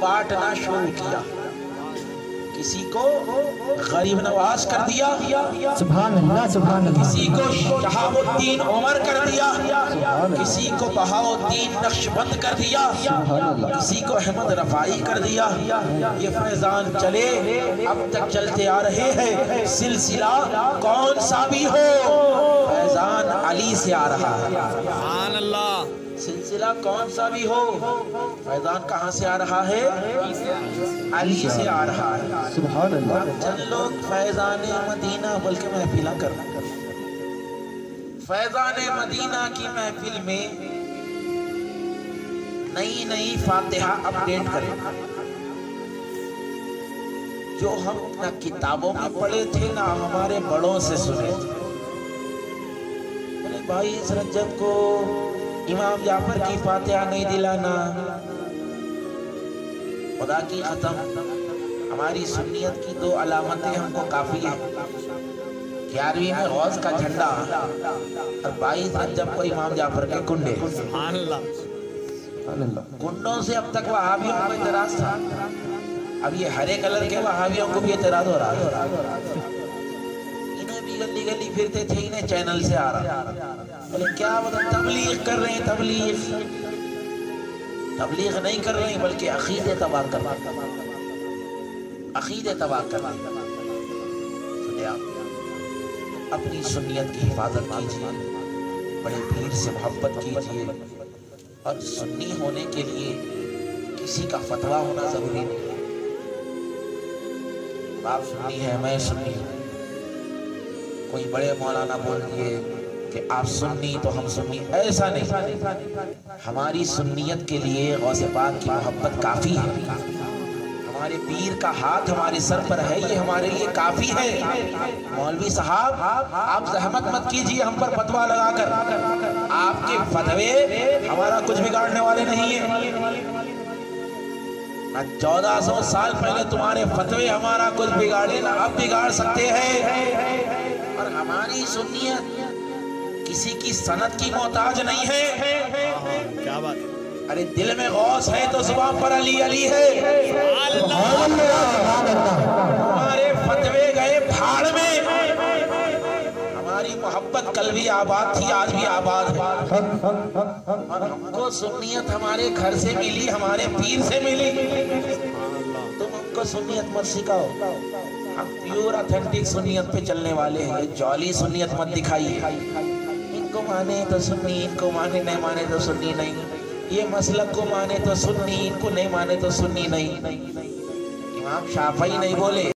बांटना शुरू किया, किसी को गरीब नवाज कर दिया, सुभान अल्लाह, सुभान अल्लाह। किसी को शहाबुद्दीन उमर कर दिया, किसी को बहाउद्दीन नक्शबंद कर दिया, किसी को अहमद रफाई कर दिया। ये फैजान चले अब तक चलते आ रहे हैं, सिलसिला कौन सा भी हो फैजान अली से आ रहा है। सुभान अल्लाह। सिलसिला कौन सा भी हो फैजान कहाँ से आ रहा है? अली से आ रहा है। सुभान अल्लाह। चंद लोग फैजान मदीना बल्कि महफिला कर, फैजान मदीना की महफिल में नई नई फातिहा अपडेट करें, जो हम न किताबों में पढ़े थे ना हमारे बड़ों से सुने थे। बोले भाई इस रजब को इमाम जाफर की फातिहा नहीं दिलाना, खुदा की कसम हमारी सुन्नियत की दो अलामतें हमको काफी है। 11वीं में गौस का झंडा और 22 रजब को इमाम जाफर के कुंडे। सुभान अल्लाह। कुंडों से अब तक वहाबियों को इतराज था, अब ये हरे कलर के वहाबियों को भी इतराज हो रहा है। इन्हें भी गली गली फिरते थे, इन्हें चैनल से आ रहा। बोले क्या बता तबलीग कर रहे हैं, तबलीग नहीं कर रहे हैं बल्कि अकीदे तबाह कर, अकीदे तबाह कर। सुने आप अपनी सुन्नियत की हिफाजत कीजिए, बड़े पीर से मोहब्बत कीजिए, और सुन्नी होने के लिए किसी का फतवा होना जरूरी नहीं। आप सुन्नी है, मैं सुन्नी हूँ, कोई बड़े मौलाना बोल दिए कि आप सुन्नी तो हम सुन्नी, ऐसा नहीं। हमारी सुन्नियत के लिए गौसे पाक की मोहब्बत काफी है, हमारे पीर का हाथ हमारे सर पर है, ये हमारे लिए काफी है। मौलवी साहब आप जहमत मत कीजिए हम पर फतवा लगाकर, आपके फतवे हमारा कुछ बिगाड़ने वाले नहीं है। 1400 साल पहले तुम्हारे फतवे हमारा कुछ बिगाड़े ना अब बिगाड़ सकते हैं। और हमारी सुन्नियत किसी की सनद की मोहताज नहीं है। क्या बात। अरे दिल में गौस है तो जुबान पर अली अली है। हमारे फतवे गए भाड़ में, हमारी मोहब्बत कल भी आबाद थी आज भी आबाद है। और हमको सुन्नियत हमारे घर से मिली, हमारे पीर से मिली। तुम हमको सुन्नियत मत सिखाओ, हम प्योर ऑथेंटिक सुन्नियत पे चलने वाले हैं। जॉली सुन्नियत मत दिखाइए, इनको माने तो सुन्नी, इनको माने नहीं माने तो सुन्नी नहीं, ये मसलक को माने तो सुन्नी, इनको नहीं माने तो सुन्नी नहीं। इमाम शाफई नहीं बोले